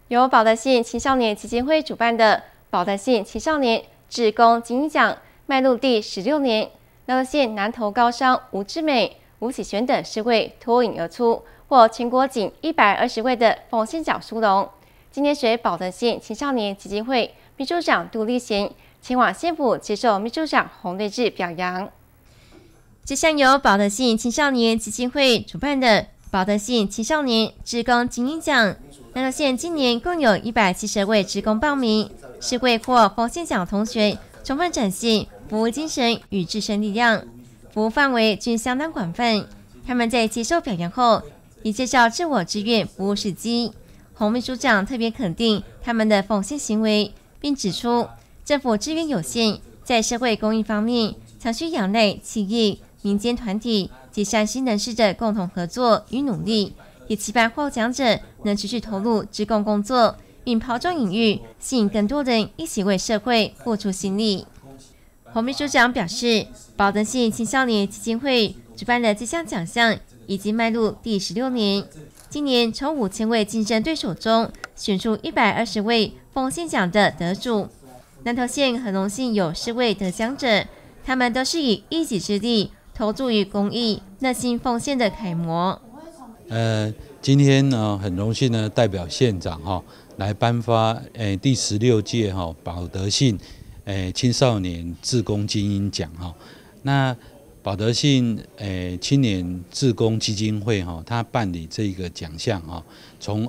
由保德信青少年基金会主办的保德信青少年志工金鹰奖迈入第16年，南投县南投高商吴志美、吴启璇等4位脱颖而出，获全国仅120位的奉献奖殊荣。今天随保德信青少年基金会秘书长杜立贤前往县府接受秘书长洪瑞智表扬。这项由保德信青少年基金会主办的保德信青少年志工金鹰奖，南投县今年共有170位志工报名，4位获奉献奖同学充分展现服务精神与自身力量，服务范围均相当广泛。他们在接受表扬后，也介绍自我志愿服务事迹。洪秘书长特别肯定他们的奉献行为，并指出政府资源有限，在社会公益方面常需仰赖企业、民间团体及善心人士的共同合作与努力，也期盼获奖者能持续投入志工工作，并抛砖引玉，吸引更多人一起为社会付出心力。洪秘书长表示，保德信青少年基金会主办的这项奖项已经迈入第16年，今年从5000位竞争对手中选出120位奉献奖的得主。南投县很荣幸有4位得奖者，他们都是以一己之力投注于公益、热心奉献的楷模。 今天呢，很荣幸呢，代表县长来颁发第16届保德信青少年志工精英奖那保德信青年志工基金会他办理这个奖项从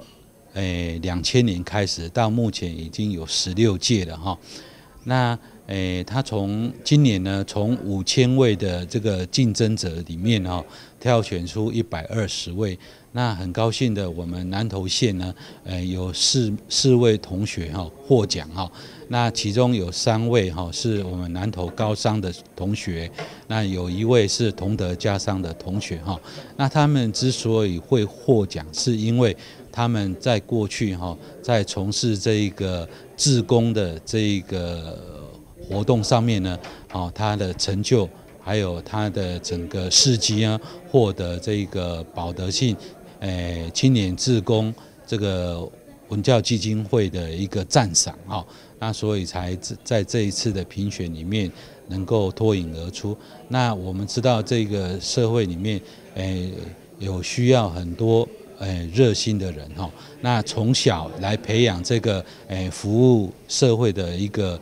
2000年开始到目前已经有16届了那他从今年呢，从5000位的这个竞争者里面挑选出120位。那很高兴的，我们南投县呢，有四位同学获奖那其中有3位是我们南投高商的同学，那有1位是同德家商的同学那他们之所以会获奖，是因为他们在过去在从事这一个志工的这一个活动上面呢，他的成就还有他的整个事迹获得这个保德信青年志工这个文教基金会的一个赞赏那所以才在这一次的评选里面能够脱颖而出。那我们知道这个社会里面有需要很多热心的人那从小来培养这个服务社会的一个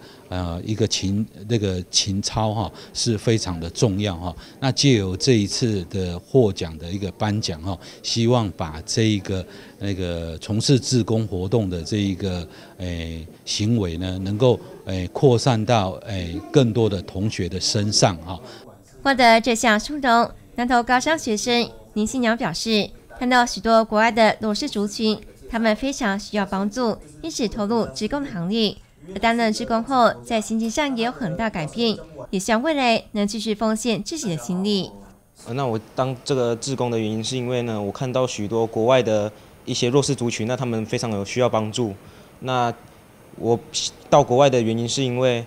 情操是非常的重要那藉由这一次的获奖的一个颁奖希望把这一个从事志工活动的这一个行为呢，能够扩散到更多的同学的身上获得这项殊荣，南投高商学生林新娘表示，看到许多国外的弱势族群，他们非常需要帮助，因此投入志工的行列。而担任志工后，在心情上也有很大改变，也希望未来能继续奉献自己的心力。 那我当这个志工的原因是因为呢，我看到许多国外的一些弱势族群，那他们非常有需要帮助。那我到国外的原因是因为，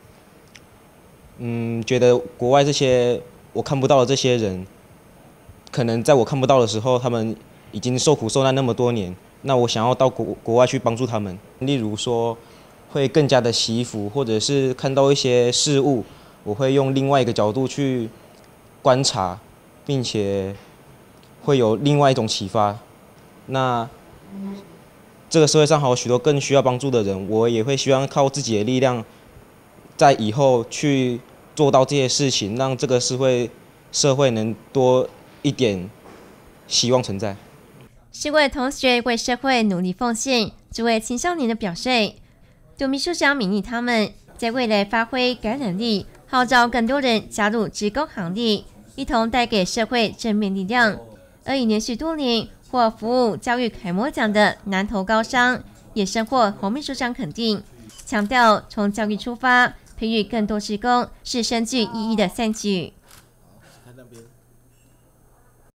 觉得国外这些我看不到的这些人，可能在我看不到的时候，他们已经受苦受难那么多年。那我想要到国外去帮助他们，例如说会更加的惜福，或者是看到一些事物，我会用另外一个角度去观察，并且会有另外一种启发。那这个社会上还有许多更需要帮助的人，我也会希望靠自己的力量，在以后去做到这些事情，让这个社会能多一点希望存在。 4位同学为社会努力奉献，作为青少年的表率。杜秘书长勉励他们在未来发挥感染力，号召更多人加入志工行列，一同带给社会正面力量。而已连续多年获服务教育楷模奖的南投高商，也深获洪秘书长肯定，强调从教育出发，培育更多志工是深具意义的善举。